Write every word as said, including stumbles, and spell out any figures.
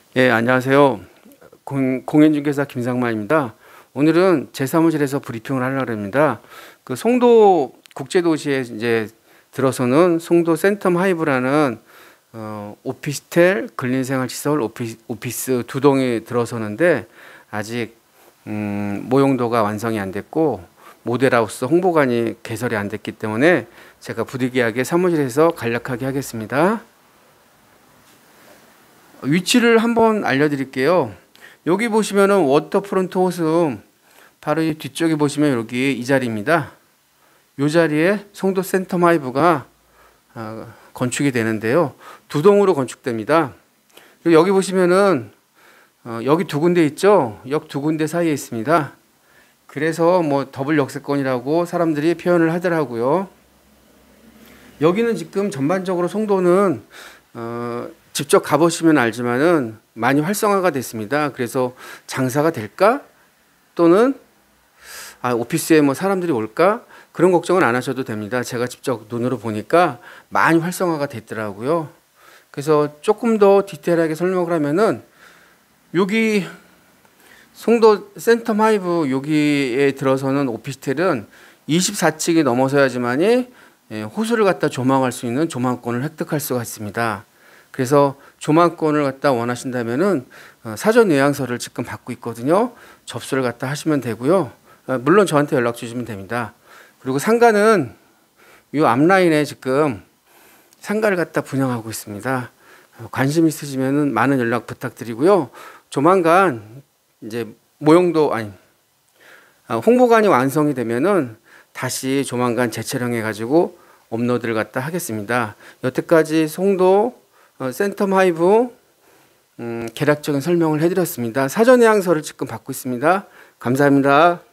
예, 안녕하세요. 공, 공인중개사 김상만입니다. 오늘은 제 사무실에서 브리핑을 하려고 합니다. 그 송도 국제도시에 이제 들어서는 송도 센텀 하이브라는 어, 오피스텔, 근린생활시설, 오피, 오피스 두 동이 들어서는데 아직 음, 모형도가 완성이 안 됐고 모델하우스 홍보관이 개설이 안 됐기 때문에 제가 부득이하게 사무실에서 간략하게 하겠습니다. 위치를 한번 알려드릴게요. 여기 보시면은 워터프론트 호수 바로 이 뒤쪽에 보시면 여기 이 자리입니다. 이 자리에 송도 센텀 하이브가 건축이 되는데요. 두 동으로 건축됩니다. 그리고 여기 보시면은 여기 두 군데 있죠. 역 두 군데 사이에 있습니다. 그래서 뭐 더블 역세권이라고 사람들이 표현을 하더라고요. 여기는 지금 전반적으로 송도는 어, 직접 가보시면 알지만은 많이 활성화가 됐습니다. 그래서 장사가 될까? 또는 아, 오피스에 뭐 사람들이 올까? 그런 걱정은 안 하셔도 됩니다. 제가 직접 눈으로 보니까 많이 활성화가 됐더라고요. 그래서 조금 더 디테일하게 설명을 하면은 여기 송도 센텀 하이브 여기에 들어서는 오피스텔은 이십사 층이 넘어서야지만이 호수를 갖다 조망할 수 있는 조망권을 획득할 수가 있습니다. 그래서 조망권을 갖다 원하신다면은 사전 예약서를 지금 받고 있거든요. 접수를 갖다 하시면 되고요. 물론 저한테 연락 주시면 됩니다. 그리고 상가는 이 앞라인에 지금 상가를 갖다 분양하고 있습니다. 관심 있으시면은 많은 연락 부탁드리고요. 조만간 이제 모형도 아니 홍보관이 완성이 되면은 다시 조만간 재촬영해 가지고 업로드를 갖다 하겠습니다. 여태까지 송도 어, 센텀 하이브 음, 개략적인 설명을 해드렸습니다. 사전 예약서를 지금 받고 있습니다. 감사합니다.